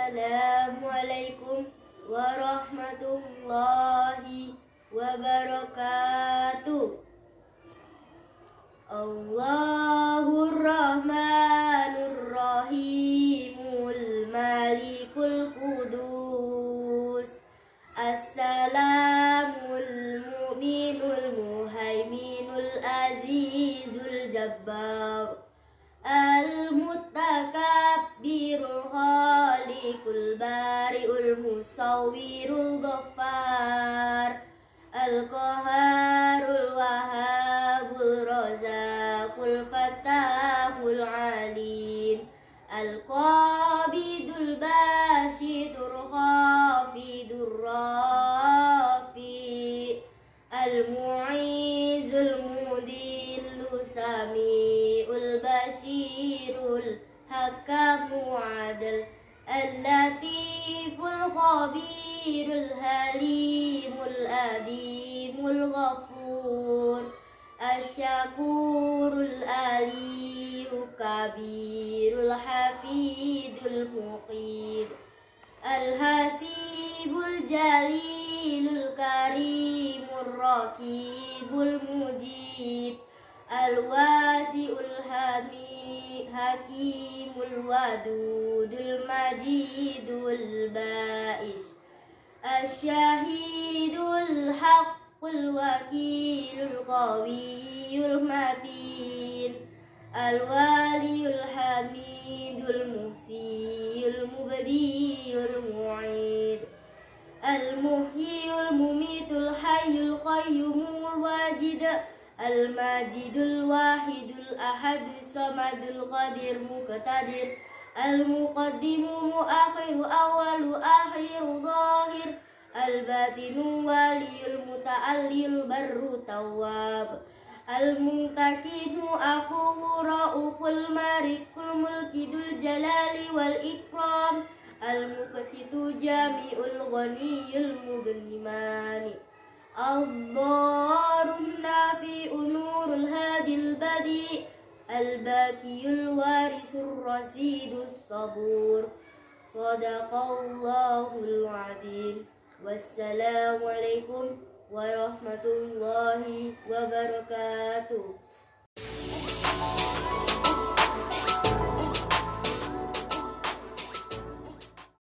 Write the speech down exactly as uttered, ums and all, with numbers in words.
Assalamualaikum warahmatullahi wabarakatuh. Allahur Rahmanur Rahimul Malikul Qudus Assalamul Mu'minul Muhaiminul Azizul Jabbar Al-Mutakabbirul Khaliqul Bari'ul Musawwirul Ghaffar Al-Qaharul Wahhabul Razaqul Fattahul Alim Al-Qabidul Bashidur Khafidur Rafi Al-Mu'izul Mudillu Sami'ul Bashirul Hakamu Adil Al-Latiful Khabirul Halimul Adimul Ghafur Asyakurul Aliyu Kabirul Hafidul Muqid Al-Hasibul Jalilul Karimur Raqibul Mujib Al-Wasi'ul Hamid Hakimul Wadudul Majidul Ba'is Asyahidul Haqqul Wakilul Qawiyul Matin Al-Waliyul Hamidul Muhsiyul Mubdiyul Mu'id Al-Muhyiyul Mumitul Hayyul Qayyumul Wajid Al-Majidul Wahidul Ahadus Samadul Qadir Muqtadir Al-Muqaddimu Muakhiru Awalu Akhiru Zahir Al-Batinu Waliyul Muta'allil Barru Tawwab Al-Muntakimu Afuwu Ra'uful Marikul Mulkidul Jalali wal Ikram Al-Muqsitu Jami'ul Ghaniyul Mughnimani Al-Dharun Nafi'un Nurul Hadil Badi Al-Bakiyul Warisur Rasidus Sabur Sadaqallahul Adil. Wassalamualaikum warahmatullahi wabarakatuh.